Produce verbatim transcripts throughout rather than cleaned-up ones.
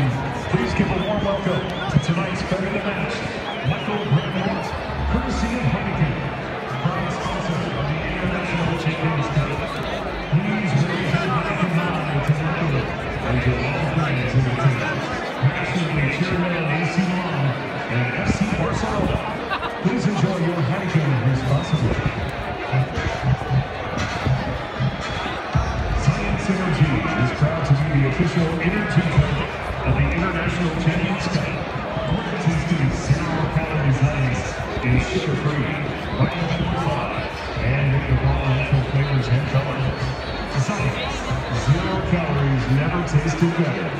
Please give a warm welcome to tonight's better than match, Michael Bradford, courtesy of Heineken, proud sponsor of the International Champions Cup. Please raise your Heineken high to Michael and to all friends in the team. Passionately cheering on A C Milan and F C Barcelona. Please enjoy your Heineken responsibly. Science Energy is proud to be the official energy drink of the International Champions Cup. Tasting zero calories ice is sugar-free, vitamin fortified, and with the raw natural flavors and colors. Science, zero calories never tasted better.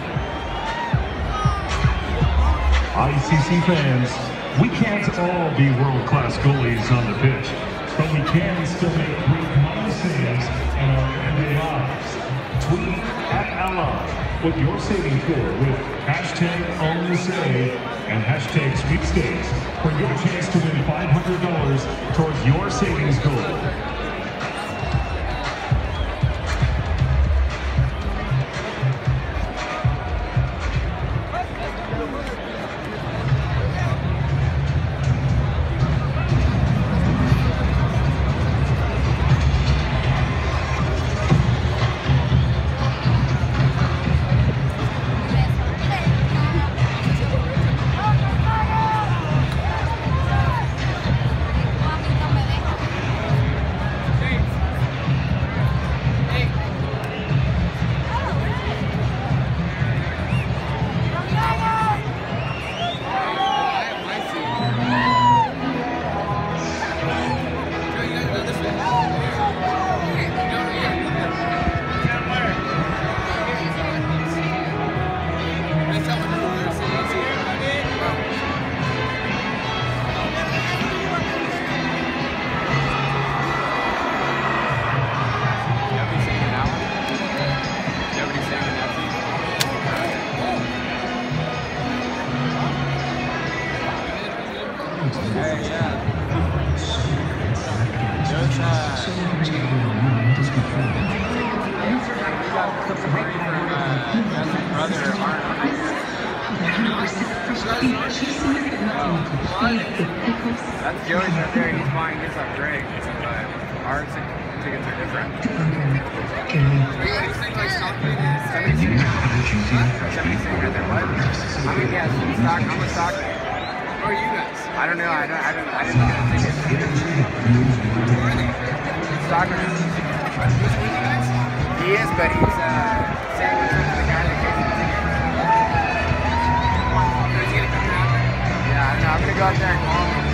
I C C fans, we can't all be world-class goalies on the pitch, but we can still make great money saves in our everyday lives. Tweet at Ally what you're saving for with hashtag own the save and hashtag sweepstakes for your chance to win five hundred dollars towards your savings goal. That's Joey's right there, he's buying this on Greg, but our tickets are different. seventy-six right there, what? How many guys? Stock, how much stock? Who are you guys? I don't know, I don't, I don't, I didn't get a ticket. Stock or he is, but he's uh, saying he's the guy that gave him the ticket. Yeah, I know, I'm gonna go out there and call him.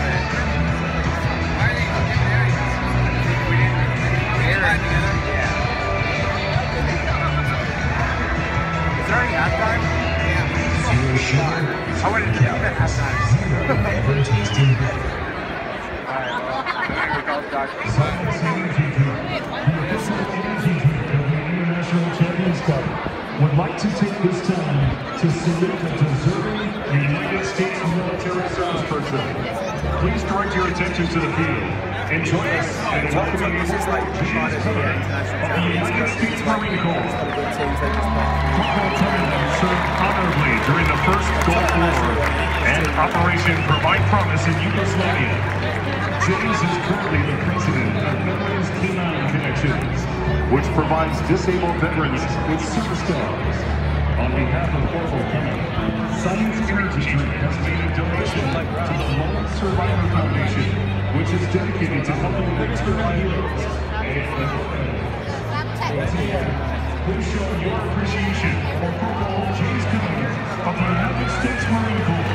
Halftime? Yeah. I wanted to keep it halftime. Never tasted better. Alright, well, I'm gonna go call the doctor. Science Energy Drink, the official energy drink of the International Champions Cup, would like to take this time to salute a deserving United States military service person. Please direct your attention to the field. Enjoy us and welcome you to the James Covenant of the United States Marine Corps. Corporal Tennant served honorably during the First Gulf War and Operation Provide Promise in Yugoslavia. James is currently the president of Veterans K nine Connections, which provides disabled veterans with superstars. On behalf of Corporal Tennant, Science Energy Drink has made a donation to the Lone Survivor Foundation, which is dedicated to helping military heroes and their families. Please show your appreciation for Corporal James Covenant of the United States Marine Corps.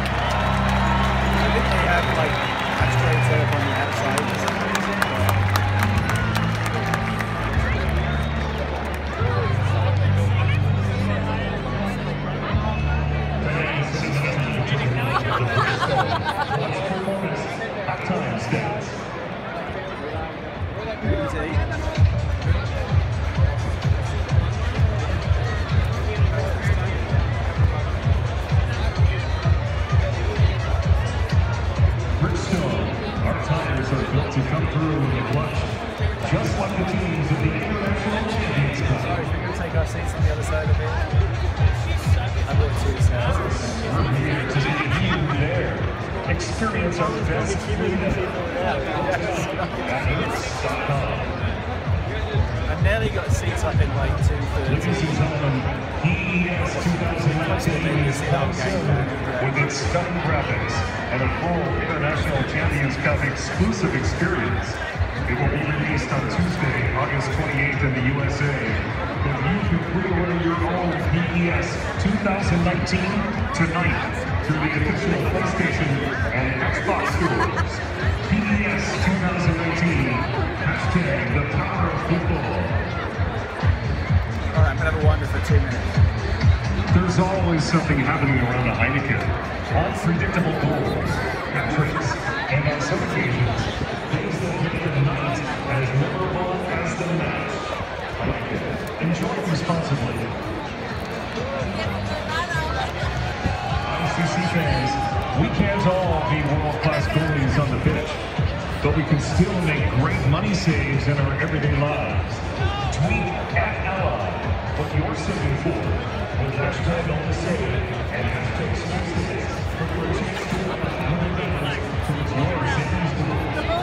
I think they have like asteroids set up on the outside. Halftime stats. Experience our best food at Hertz dot com. I nearly got seats up in like two thirty. Ladies and gentlemen, P E S twenty nineteen is sponsored with its stunning graphics and a full International Champions Cup exclusive experience. It will be released on Tuesday, August twenty-eighth in the U S A. But you can pre-order your own P E S twenty nineteen tonight through the official PlayStation and Xbox stores. P E S twenty nineteen, hashtag the power of football. Alright, I'm gonna have a wander for two minutes. There's always something happening around a Heineken. Unpredictable goals, hat tricks, and on some occasions, things that make the night as memorable as the match. Heineken. Enjoy responsibly. I C C fans, we can't all be world-class goalies on the pitch, but we can still make great money saves in our everyday lives. Tweet at Ally what you're saving for with hashtag on the save and hashtag Smash for your chance to win one hundred dollars towards your savings goal.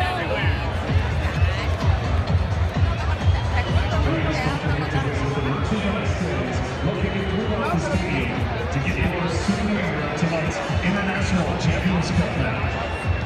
Please don't forget to visit the merchandise stands located throughout the stadium to get your souvenir of tonight's International Champions Cup match.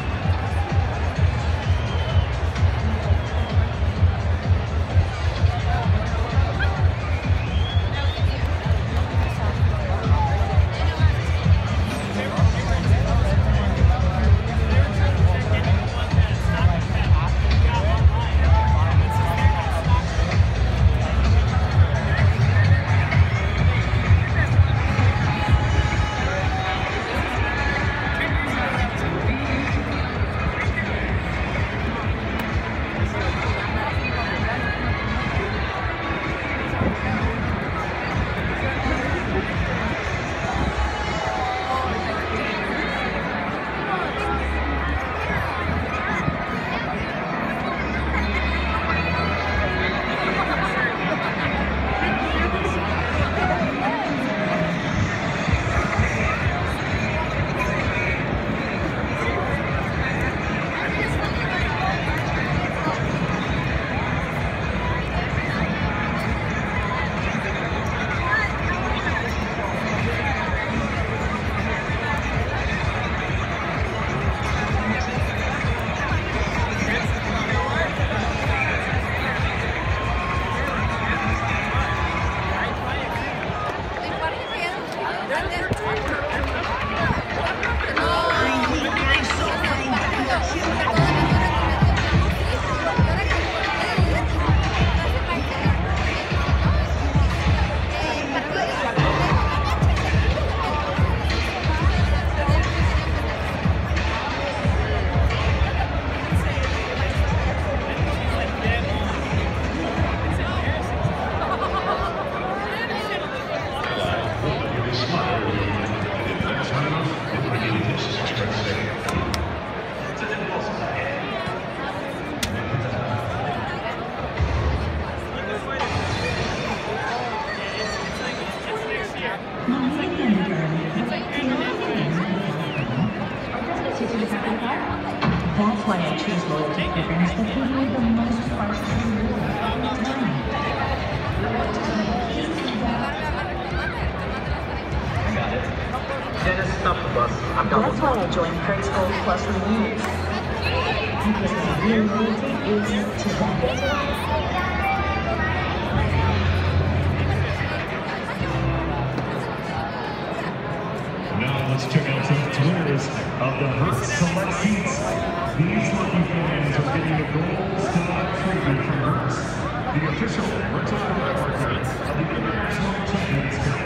That's why I choose loyalty programs that give me the most priceless reward every time. I got it. Dennis, stop the bus. I'm done. That's why I joined Hertz Gold Plus Rewards. Because my real loyalty is to them. Now let's check out some tours of the Hertz Select Seats. These lucky fans are getting a gold style treatment from Hertz, the official rental car partner of the International Champions Cup.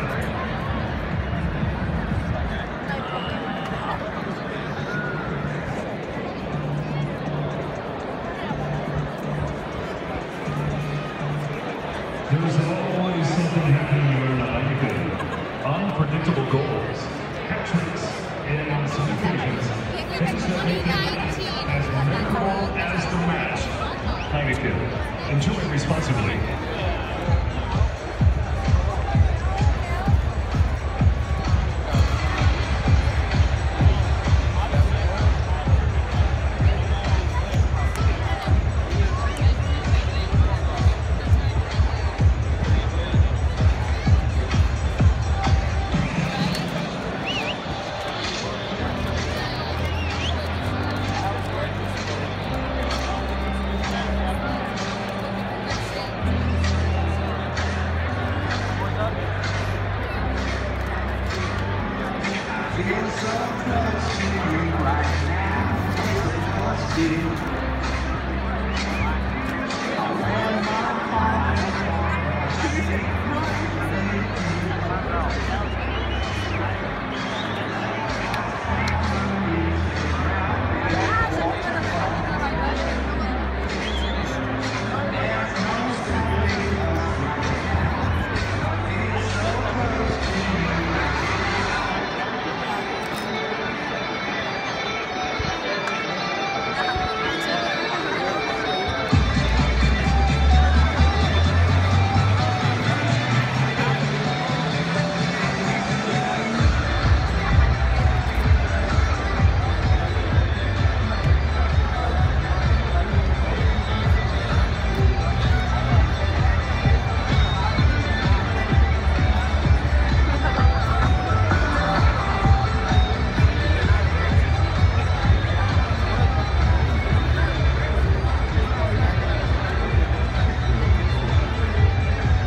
There's always something happening around the Heineken. Unpredictable goals, hat tricks, and on some occasions, things that make the night as memorable as the match. Heineken. Enjoy responsibly. feel so close to you right now. It must be